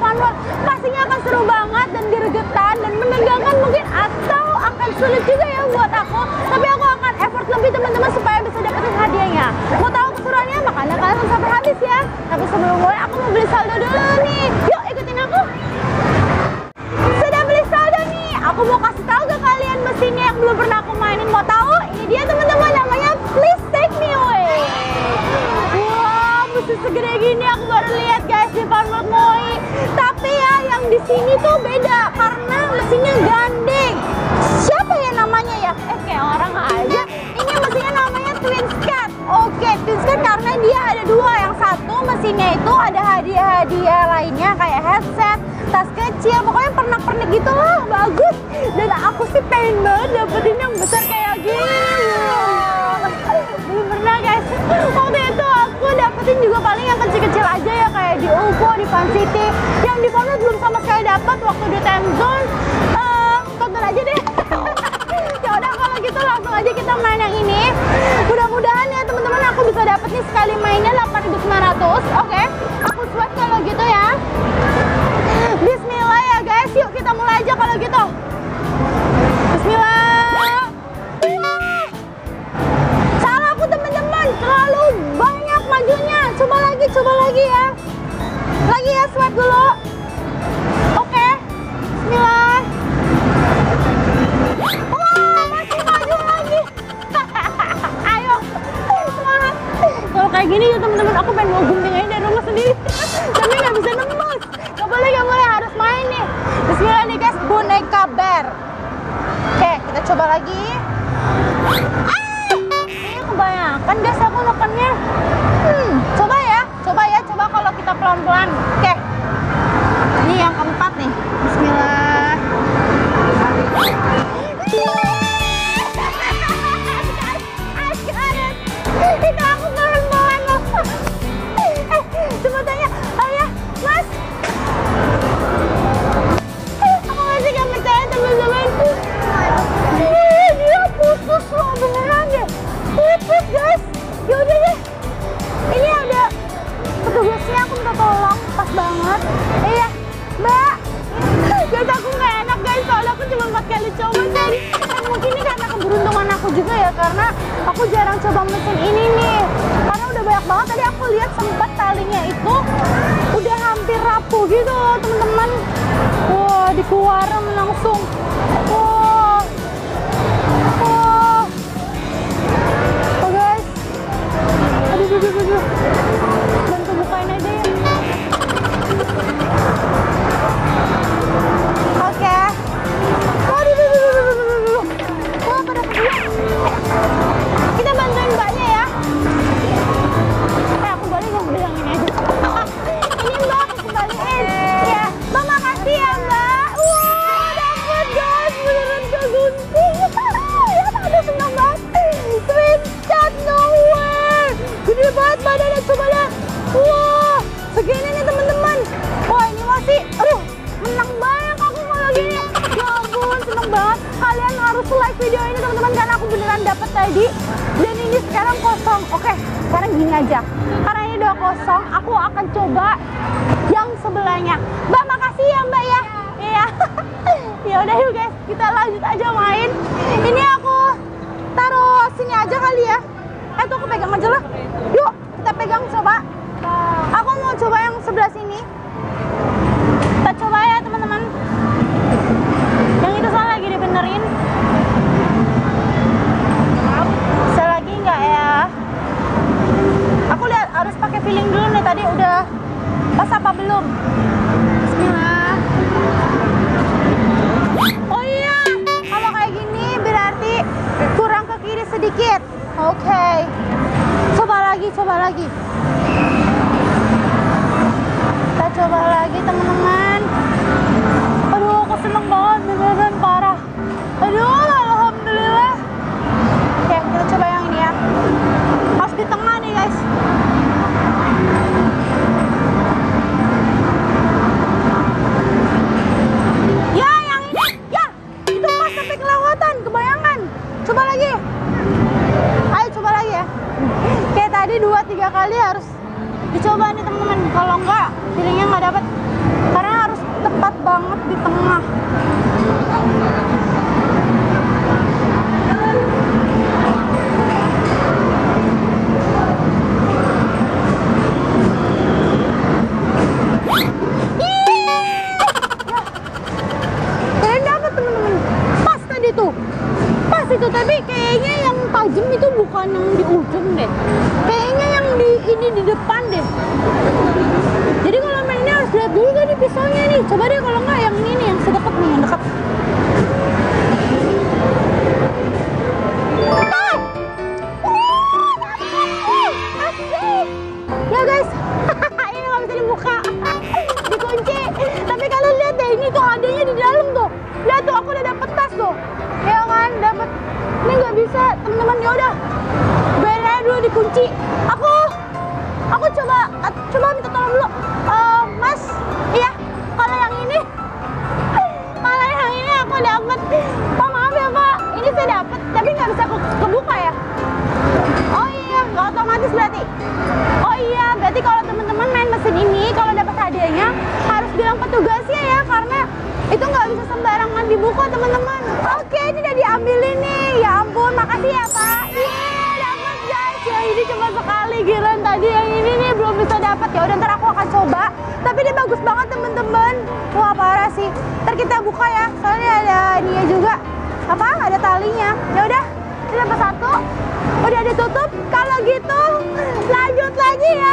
manual. Pastinya akan seru banget dan gregetan dan menegangkan mungkin, atau akan sulit juga ya buat aku. Tapi aku akan effort lebih teman-teman supaya bisa dapetin hadiahnya. Mau tahu keseruannya? Makanya kalian harus sampai habis ya. Tapi sebelum mulai aku mau beli saldo dulu nih. Yuk ikutin aku. Sudah beli saldo nih. Aku mau kasih tahu ke kalian mesinnya yang belum pernah aku mainin. Mau tahu? Ini dia teman-teman, namanya Please Take Me Away. Wow, mesin segede gini aku baru lihat guys di Farmers Moi. Tapi ya yang di sini tuh beda karena mesinnya gandeng. Siapa ya namanya ya? Kayak orang aja. Ini mesinnya namanya Twinscat. Oke, Twinscat karena dia ada dua. Yang satu mesinnya itu ada hadiah-hadiah lainnya kayak headset, tas kecil, pokoknya pernak-pernik gitu lah, bagus. Dan aku sih pengen banget dapetin yang besar kayak gini. Belum pernah guys. Waktu itu aku dapetin juga paling yang kecil-kecil aja ya, kayak di UFO, di Fun City. Yang di Farmers belum sama sekali dapat waktu di Time Zone. Tonton aja deh. Ya udah kalau gitu langsung aja kita main yang ini. Mudah-mudahan ya teman-teman aku bisa dapet nih sekali mainnya 8.900. Oke, aku swipe kalau gitu ya. Bismillah ya guys, yuk kita mulai aja kalau gitu. Bismillah. Salah aku teman-teman, terlalu banyak majunya. Coba lagi ya. Lagi ya, swipe dulu. Oke, bismillah. Wah, masih maju lagi. Ayo, semangat. Kalau kayak gini ya teman-teman, aku pengen mau gunting aja dari rumah sendiri. Tapi nggak bisa nembus. Gak boleh, harus main nih. Bismillah nih guys, boneka bear. Oke, kita coba lagi. Ini kebanyakan guys aku nekannya. Coba kalau kita pelan-pelan. Oke, ini yang keempat nih. Bismillah. Itu aku pelan-pelan loh. Coba tanya, ayah, mas. Aku masih gak percaya teman-teman. Dia putus loh, beneran deh. Putus guys. Yaudah deh. Ini ada petugasnya, aku minta tolong. Pas banget. Iya, mbak. Guys aku gak enak guys, soalnya aku cuma 4 kali coba tadi. Mungkin ini karena keberuntungan aku juga ya, karena aku jarang coba mesin ini nih. Karena udah banyak banget, tadi aku lihat sempat talinya itu udah hampir rapuh gitu loh teman-teman. Wah, dikeluarin langsung. Wah. Oh guys. Aduh. Bantu bukain aja ya. Oke. Waduh. Wah, pada kita bantuin mbaknya ya. Aku balik yang bilang ini aja. Ini mbak, aku kembaliin. Ya, mbak makasih ya mbak. Wah, dapet guys, beneran kegunting. Ya, aduh senang banget. Twinscat nowhere. Gede banget badannya, coba lihat. Wah, segini nih teman-teman. Wah, ini masih, aduh, menang banyak aku kalau gini. Ya ampun, seneng banget. Kalian harus like video ini teman-teman, karena aku beneran dapet tadi. Dan ini sekarang kosong. Oke, sekarang gini aja. Karena ini udah kosong, aku akan coba yang sebelahnya. Mbak, makasih ya mbak ya. Iya. Ya udah yuk guys, kita lanjut aja main. Ini aku taruh sini aja kali ya. Tuh aku pegang aja lah. Yuk, kita pegang coba. Aku mau coba yang sebelah sini. Kita coba ya teman-teman. Yang itu salah lagi dibenerin. Bisa lagi nggak ya? Aku lihat harus pakai feeling dulu nih, tadi udah pas apa belum? Bismillah. Oh iya, kalau kayak gini berarti kurang ke kiri sedikit. Oke. Coba lagi. Kita coba lagi teman-teman. Aduh, aku seneng banget, beneran parah. Aduh, alhamdulillah. Oke, kita coba yang ini ya. Harus di tengah nih guys. Ya, yang ini. Ya, itu pas sampai kelewatan, kebayangan. Coba lagi. Ayo coba lagi ya. Kayak tadi 2-3 kali harus dicoba nih teman-teman. Kalau enggak, feelingnya nggak dapet. Karena bukan yang di ujung deh. Kayaknya yang di depan deh. Jadi kalau mainnya harus lihat dulu kan di pisaunya nih. Coba deh kalau nggak yang ini nih, yang sedekat nih, yang dekat. Asik. Ya guys, ini nggak bisa dibuka, dikunci. Tapi kalian lihat deh, ini tuh adanya di dalam tuh. Lihat tuh, aku udah dapet tas tuh. Ya kan, dapet. Ini nggak bisa, teman-teman. Ya udah, biarin aja dulu dikunci. Aku coba minta tolong dulu. Mas, iya, kalau yang ini aku dapet. Pak, maaf ya Pak, ini saya dapet, tapi nggak bisa kebuka ya. Oh iya, nggak otomatis berarti. Oh iya, berarti kalau teman-teman main mesin ini, kalau dapat hadiahnya harus bilang petugasnya ya, karena itu nggak bisa sembarangan dibuka teman-teman. Oke, ini udah diambilin nih. Ya ampun, makasih ya Pak. Dapat guys. Ya ini cuma sekali, giliran tadi yang ini nih belum bisa dapat. Ya udah, ntar aku akan coba. Tapi ini bagus banget teman-teman. Wah parah sih. Ntar kita buka ya. Soalnya ada ininya juga. Apa? Ada talinya. Ya udah, ini dapat satu. Udah ditutup. Kalau gitu lanjut lagi ya.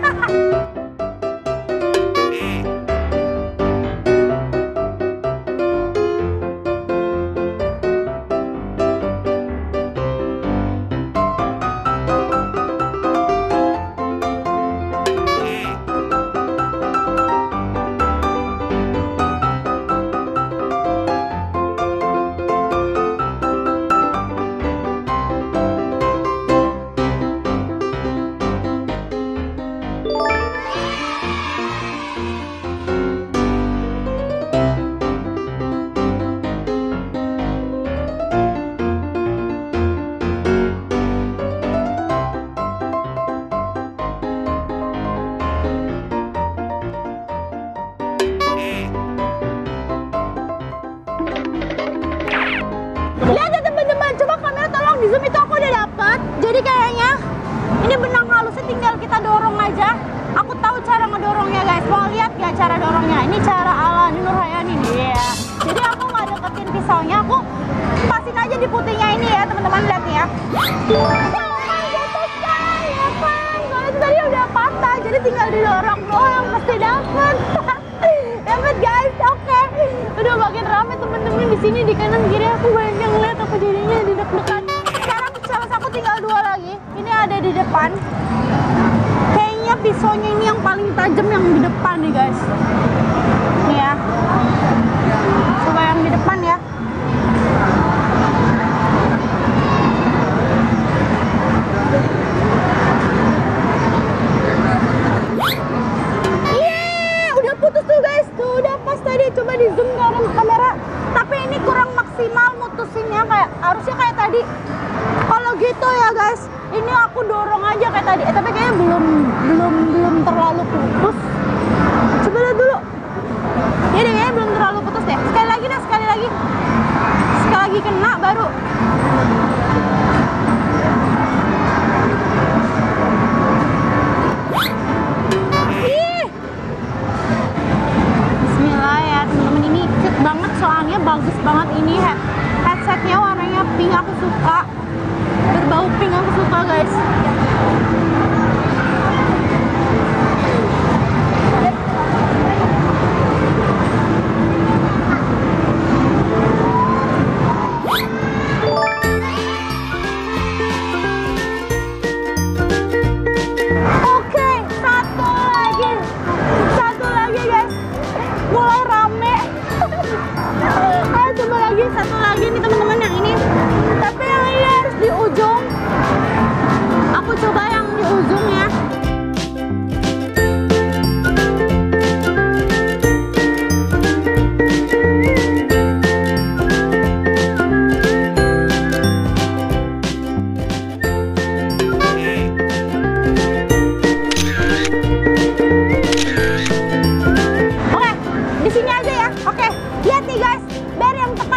Lihat ya teman-teman, coba kamera tolong di zoom, itu aku udah dapet. Jadi kayaknya ini benang halusnya tinggal kita dorong aja. Aku tahu cara ngedorongnya guys. Mau lihat gak cara dorongnya? Ini cara ala Nur Hayani nih ya. Jadi aku nggak deketin pisaunya, aku pasin aja di putihnya ini ya teman-teman, lihat nih ya. Ya kan, kalau itu tadi udah patah, jadi tinggal didorong doang, pasti dapet. Dapat guys, oke. Udah makin rame temen-temen di sini, di kanan kiri aku banyak yang lihat, aku jadinya di deg-degan. Sekarang salah aku tinggal dua lagi. Ini ada di depan. Kayaknya pisaunya ini yang paling tajam yang di depan nih guys. Nih ya. Coba yang di depan ya. Coba di zoom ke kamera, tapi ini kurang maksimal mutusinnya, kayak harusnya kayak tadi. Kalau gitu ya guys, ini aku dorong aja kayak tadi. Tapi kayaknya belum terlalu putus. Coba lihat dulu. Ya deh, kayaknya belum terlalu putus deh. Sekali lagi dah, sekali lagi kena baru. Banget, soalnya bagus banget ini headsetnya, warnanya pink, aku suka, berbau pink, aku suka guys. Oke, satu lagi guys, mulai rame. Satu lagi nih teman-teman, yang ini. Tapi yang ini harus di ujung. Aku coba yang di ujung ya. Oke, di sini aja ya. Oke, lihat nih guys. Biar yang tekan.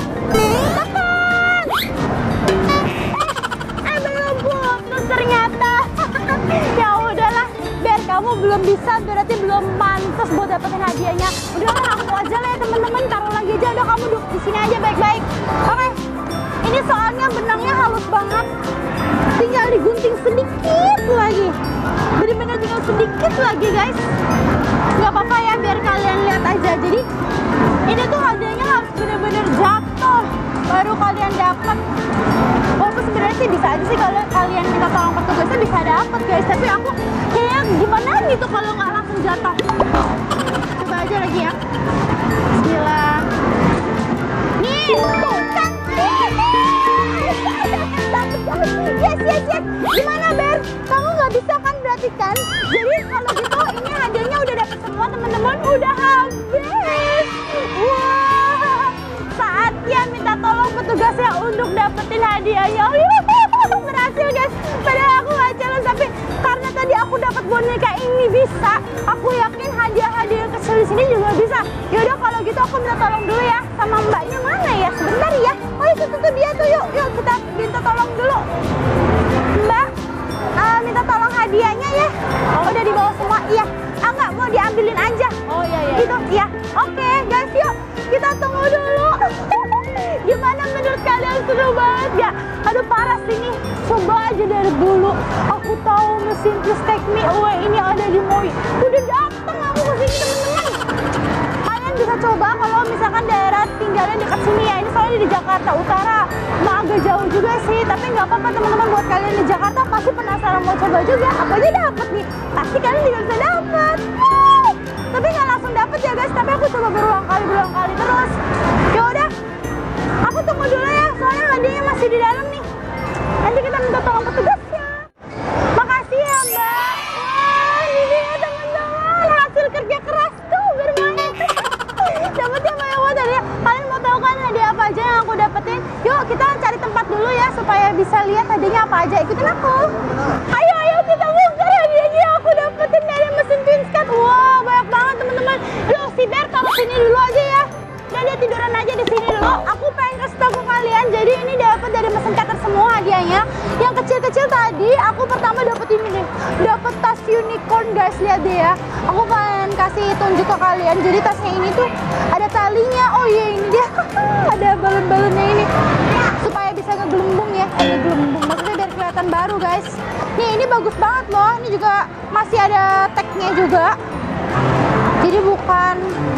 Belum putus ternyata. Ya udahlah, biar kamu belum bisa, berarti belum pantas buat dapetin hadiahnya. Udahlah, aku aja lah ya teman-teman, taruh lagi aja. Udah, kamu duduk di sini aja baik-baik. Oke. Ini soalnya benangnya halus banget. Tinggal digunting sedikit lagi. Bener-bener tinggal sedikit lagi guys. Nggak apa-apa ya, biar kalian lihat aja. Jadi ini tuh hadiahnya harus bener-bener jatuh baru kalian dapat. Walaupun sebenarnya sih bisa aja sih kalau kalian minta tolong petugasnya bisa dapat guys. Tapi aku kayaknya gimana gitu kalau nggak langsung jatuh. Coba aja lagi ya. Bismillah. Nih, tuh kan. Yes. Gimana Ber? Kamu nggak bisa kan berarti kan? Jadi kalau gitu ini hadiahnya udah dapat semua teman-teman, udah habis. Wah, saatnya minta tolong petugasnya untuk dapetin hadiahnya. Berhasil guys. Padahal aku nggak challenge, tapi karena tadi aku dapat boneka ini bisa, aku yakin hadiah-hadiah kecil di sini juga bisa. Yaudah kalau gitu aku minta tolong dulu ya sama mbaknya. Mana ya? Sebentar ya. Oh itu tuh dia tuh, yuk kita minta tolong dulu. Mbak, minta tolong hadiahnya ya. Oh, udah dibawa semua? Iya. Enggak, mau diambilin aja. Oh iya. Gitu, ya. Oke guys, yuk kita tunggu dulu. Gimana menurut kalian, seru banget ya? Aduh parah sih nih. Coba aja dari dulu aku tahu mesin Please Take Me Away ini ada di MOI. Udah datang aku ke sini teman-teman. Kalian bisa coba kalau misalkan daerah tinggalnya dekat sini ya. Ini soalnya di Jakarta Utara. Agak jauh juga sih, tapi nggak apa-apa teman-teman. Buat kalian di Jakarta pasti penasaran mau coba juga. Apa aja dapet nih? Pasti kalian juga bisa dapet. Tapi nggak langsung dapet ya guys. Tapi aku coba berulang kali terus. Yaudah, aku tunggu dulu ya. Soalnya hadiahnya masih di dalam nih. Nanti kita minta tolong petugasnya. Makasih ya Mbak. Wah, ini dia teman-teman hasil kerja keras tuh bermain. Dapetnya banyak banget hadiah. Kalian mau tahu kan hadiah apa aja yang aku dapetin? Yuk kita cari tempat dulu ya supaya bisa lihat hadiahnya apa aja. Ikutin aku. Ayo kita buka hadiahnya yang aku dapetin dari mesin Twinscat. Wah banyak banget teman-teman. Yuk si Ber taruh sini dulu aja ya. Dan dia tiduran aja di sini dulu. Aku pengen kasih tahu ke kalian. Jadi ini dapat dari mesin cutter semua hadiahnya. Yang kecil-kecil tadi aku pertama dapet ini nih. Dapat tas unicorn guys, lihat deh ya. Aku pengen kasih tunjuk ke kalian. Jadi tasnya ini tuh ada talinya. Oh iya ini dia. Ada balon-balonnya ini. Supaya bisa ngegelembung ya. Ngegelembung maksudnya biar kelihatan baru guys. Nih ini bagus banget loh. Ini juga masih ada tagnya juga. Jadi bukan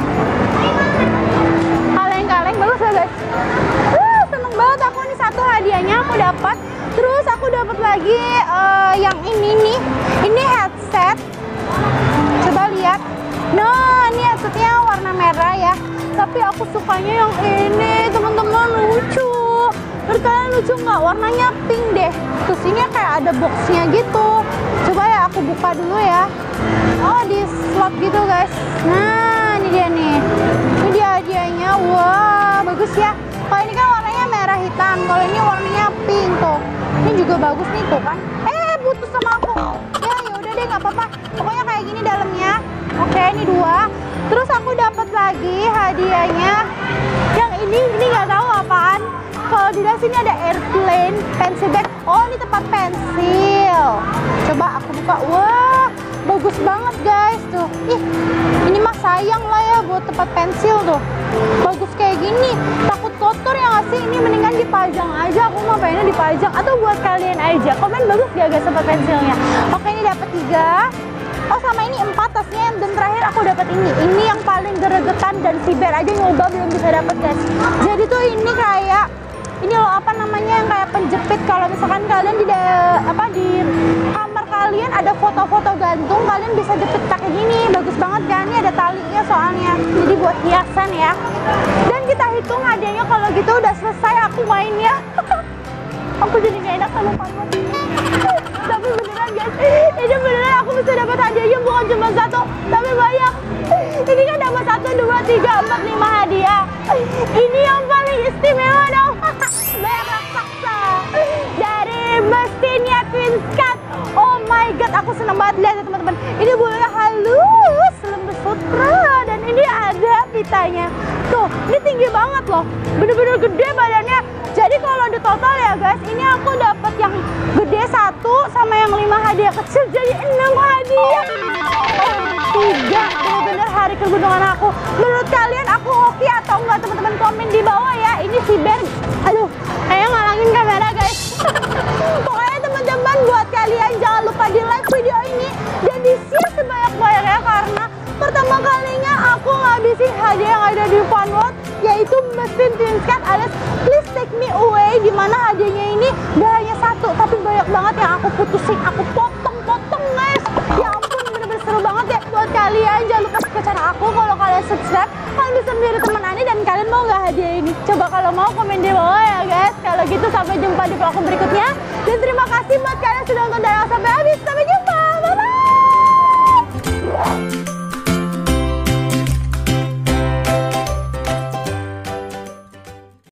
kaleng-kaleng, bagus ya guys. Seneng banget aku nih, satu hadiahnya aku dapat. Terus aku dapat lagi yang ini nih. Ini headset. Coba lihat. Nah, ini headsetnya warna merah ya. Tapi aku sukanya yang ini, teman-teman, lucu. Menurut kalian lucu nggak? Warnanya pink deh. Terus ini kayak ada boxnya gitu. Coba ya aku buka dulu ya. Oh, di slot gitu guys. Nah, ini dia nih. Ini dia hadiahnya. Wah, bagus ya. Kalau ini kan warnanya merah hitam. Kalau ini warnanya pink tuh. Ini juga bagus nih tuh kan. Putus sama aku. Ya udah deh, nggak apa-apa. Pokoknya kayak gini dalamnya. Oke, ini dua. Terus aku dapat lagi hadiahnya. Yang ini nggak tahu apaan. Kalau di dalam sini ada airplane, pencil bag. Oh, ini tempat pensil. Coba aku buka. Wah, bagus banget guys tuh. Ih, ini mah sayang lah ya buat tempat pensil tuh. Bagus kayak gini. Takut kotor ya nggak sih? Ini mendingan dipajang aja. Aku mau pengennya dipajang. Atau buat kalian aja. Komen bagus gak guys tempat pensilnya? Oke, ini dapat 3. Oh, sama ini 4 tasnya. Dan terakhir aku dapat ini. Ini yang paling gregetan dan si Ber aja nyoba belum bisa dapat guys. Jadi tuh ini kayak ini loh, apa namanya, yang kayak penjepit. Kalau misalkan kalian di kamar kalian ada foto-foto gantung, kalian bisa jepit pakai gini. Bagus banget kan? Ini ada talinya soalnya. Jadi buat hiasan ya. Dan kita hitung hadiahnya kalau gitu udah selesai aku mainnya. Aku jadi gak enak sama Parma. Tapi beneran guys, ini beneran aku bisa dapat hadiahnya bukan cuma 1, tapi banyak. Ini kan dapat 1, 2, 3, 4, 5 hadiah. Ini yang paling istimewa dong. Banyak raksasa dari mesinnya Twinscat. Oh my god, aku seneng banget lihat ya teman-teman. Ini bulunya halus, lembut sutra, dan ini ada pitanya. Tuh, ini tinggi banget loh. Bener-bener gede badannya. Jadi kalau di total ya guys, ini aku dapat yang gede 1 sama yang 5 hadiah kecil, jadi 6 hadiah. 3, bener-bener hari keberuntungan aku. Menurut kalian aku hoki atau enggak teman-teman? Komen di bawah ya. Ini si Ber, aduh, kayaknya ngalangin kamera guys. Pokoknya teman hadiah yang ada di Funworld, yaitu mesin Twinscat alias Please Take Me Away, dimana hadiahnya ini gak hanya satu tapi banyak banget yang aku putusin, aku potong guys. Ya ampun, bener-bener seru banget ya. Buat kalian jangan lupa ke channel aku. Kalau kalian subscribe, kalian bisa menjadi teman Ani. Dan kalian mau nggak hadiah ini? Coba kalau mau komen di bawah ya guys. Kalau gitu sampai jumpa di vlog berikutnya. Dan terima kasih buat kalian sudah nonton dari awal sampai habis. Sampai jumpa.